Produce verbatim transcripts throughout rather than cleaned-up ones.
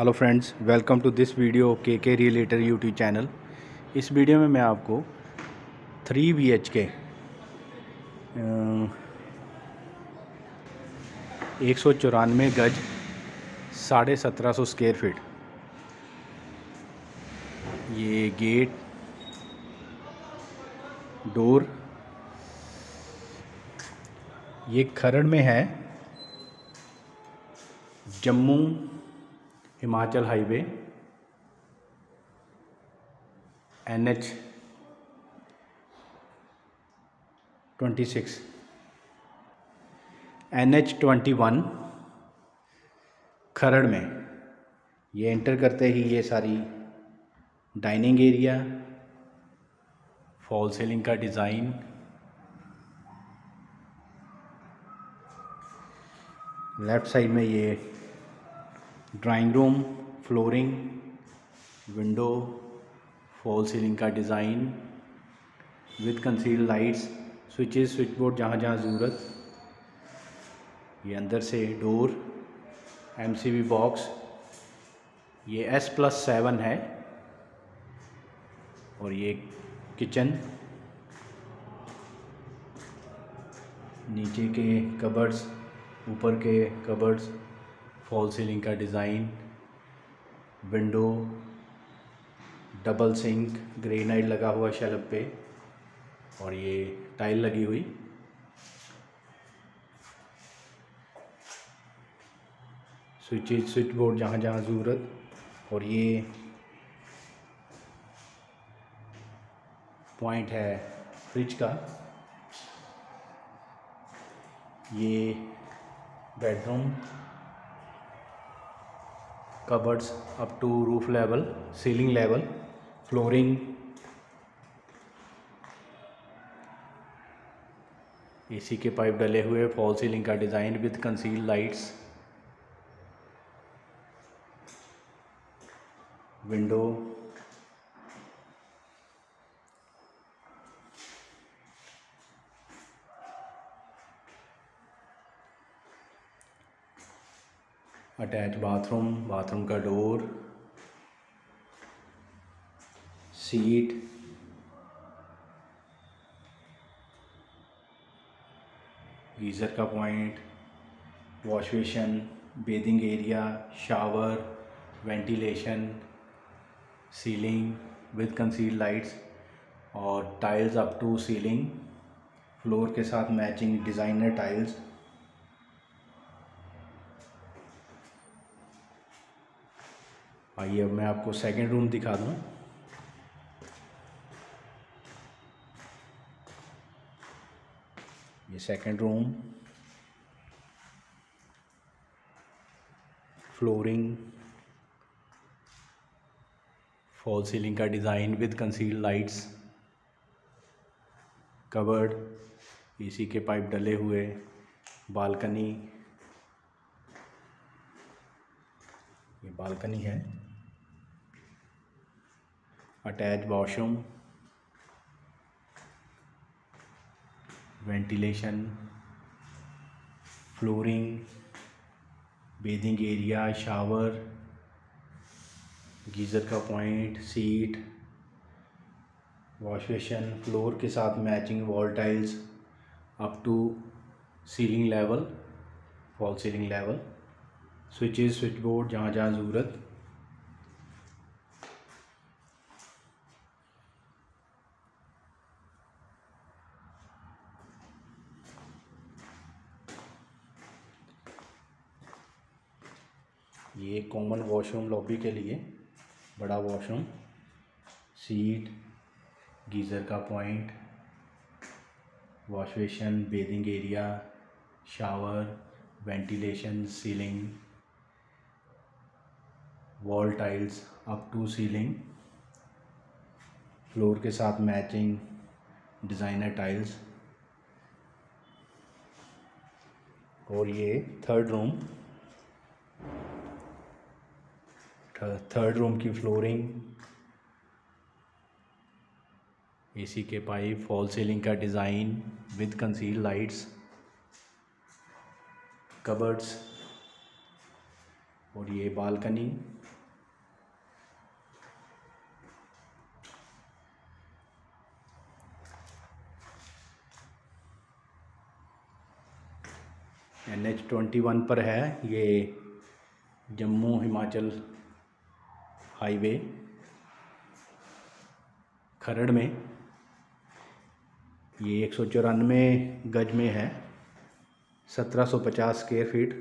Hello friends, welcome to this video K K realtor YouTube channel. इस video में मैं आपको थ्री बी एच के एक सौ चौरानवे गज साढ़े सत्रह सौ स्क्वायर फीट ये गेट डोर ये खरड़ में है, Jammu Himachal highway N H twenty six N H twenty one Kharar में। ये एंटर करते ही ये सारी डाइनिंग एरिया, फॉल सीलिंग का डिज़ाइन, लेफ़्ट साइड में ये drawing room, flooring, window, fall ceiling का design with conceal lights, switches, switch board जहाँ जहाँ ज़रूरत। ये अंदर से door, M C B box, ये एस प्लस सेवन है। और ये किचन, नीचे के कबर्ड्स, ऊपर के कबर्ड्स, फॉल सीलिंग का design, window, double sink, granite लगा हुआ शेल्फ पे, और ये टाइल लगी हुई। स्विचेज, स्विच बोर्ड जहाँ जहाँ ज़रूरत। और ये पॉइंट है फ्रिज का। ये bedroom, cupboards up to roof level, ceiling level, flooring, AC के पाइप डले हुए, फॉल सीलिंग का design with conceal lights, window, attach bathroom, bathroom का डोर, सीट, गीज़र का point, wash basin, bathing area, shower, ventilation, ceiling with conceal lights और tiles up to ceiling, floor के साथ matching designer tiles. आइए अब मैं आपको सेकंड रूम दिखा दूँ। ये second room, flooring, fall ceiling का design with conceal lights, cupboard, AC के पाइप डले हुए, बालकनी, ये बालकनी है, attach washroom, ventilation, flooring, bathing area, shower, geyser का point, seat, wash basin, floor के साथ matching wall tiles up to ceiling level, fall ceiling level, switches, switch board जहाँ जहाँ ज़रूरत। ये कॉमन वॉशरूम लॉबी के लिए बड़ा वॉशरूम, सीट, गीज़र का point, wash basin, bathing area, shower, ventilation, ceiling, wall tiles up to ceiling, floor के साथ मैचिंग डिज़ाइनर टाइल्स। और ये थर्ड रूम, थर्ड रूम की फ्लोरिंग, एसी के पाइप, फॉल सीलिंग का design with conceal lights, cupboards, और ये balcony, N H twenty one पर है, ये जम्मू हिमाचल हाईवे खरड़ में। ये एक सौ चौरानवे गज में है, सत्रह सौ पचास स्क्वायर फीट।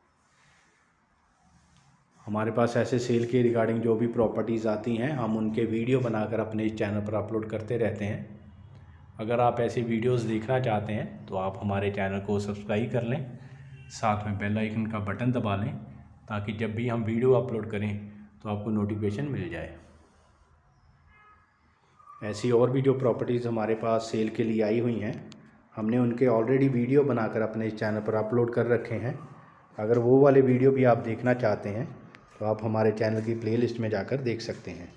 हमारे पास ऐसे सेल के रिगार्डिंग जो भी प्रॉपर्टीज़ आती हैं, हम उनके वीडियो बनाकर अपने इस चैनल पर अपलोड करते रहते हैं। अगर आप ऐसी वीडियोस देखना चाहते हैं तो आप हमारे चैनल को सब्सक्राइब कर लें, साथ में बेल आइकन का बटन दबा लें, ताकि जब भी हम वीडियो अपलोड करें तो आपको नोटिफिकेशन मिल जाए। ऐसी और भी जो प्रॉपर्टीज़ हमारे पास सेल के लिए आई हुई हैं, हमने उनके ऑलरेडी वीडियो बनाकर अपने इस चैनल पर अपलोड कर रखे हैं। अगर वो वाले वीडियो भी आप देखना चाहते हैं तो आप हमारे चैनल की प्लेलिस्ट में जाकर देख सकते हैं।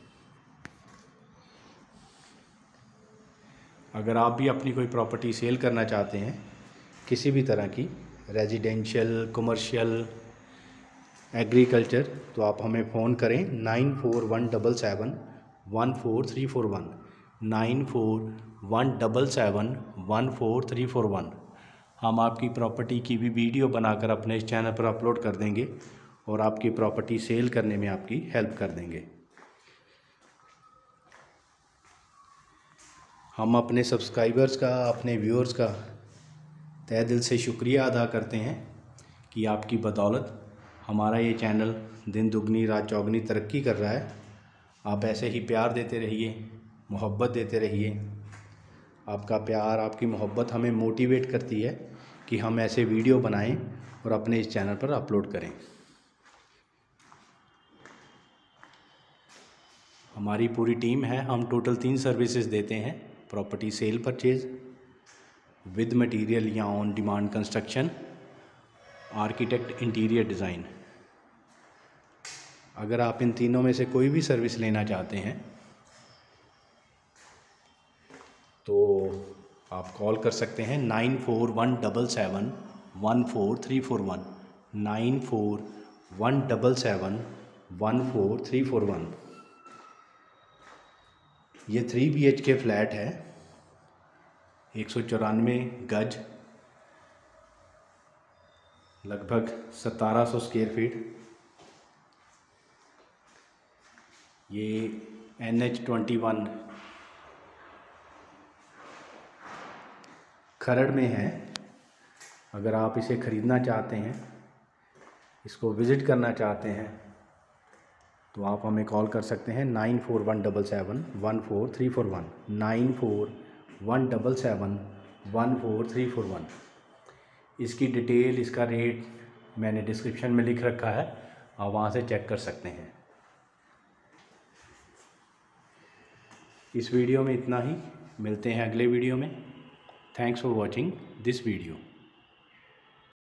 अगर आप भी अपनी कोई प्रॉपर्टी सेल करना चाहते हैं, किसी भी तरह की, रेजिडेंशियल, कमर्शियल, एग्रीकल्चर, तो आप हमें फ़ोन करें nine four one double seven one four three four one nine four one double seven one four three four one. हम आपकी प्रॉपर्टी की भी वीडियो बनाकर अपने इस चैनल पर अपलोड कर देंगे और आपकी प्रॉपर्टी सेल करने में आपकी हेल्प कर देंगे। हम अपने सब्सक्राइबर्स का, अपने व्यूअर्स का तहे दिल से शुक्रिया अदा करते हैं कि आपकी बदौलत हमारा ये चैनल दिन दुगनी रात चौगनी तरक्की कर रहा है। आप ऐसे ही प्यार देते रहिए, मोहब्बत देते रहिए। आपका प्यार, आपकी मोहब्बत हमें मोटिवेट करती है कि हम ऐसे वीडियो बनाएं और अपने इस चैनल पर अपलोड करें। हमारी पूरी टीम है, हम टोटल तीन सर्विसेज देते हैं: property sale purchase, with material या on demand construction, architect interior design. अगर आप इन तीनों में से कोई भी सर्विस लेना चाहते हैं तो आप कॉल कर सकते हैं nine four one double seven one four three four one nine four one double seven one four three four one. ये three B H K flat है, एक सौ चौरानवे गज, लगभग सतारह सौ स्क्वायर फीट। ये N H twenty one Kharar में है। अगर आप इसे ख़रीदना चाहते हैं, इसको विज़िट करना चाहते हैं, तो आप हमें कॉल कर सकते हैं nine four one double seven one four three four one nine four one double seven one four three four one. इसकी डिटेल, इसका रेट मैंने डिस्क्रिप्शन में लिख रखा है, आप वहाँ से चेक कर सकते हैं। इस वीडियो में इतना ही, मिलते हैं अगले वीडियो में। Thanks for watching this video.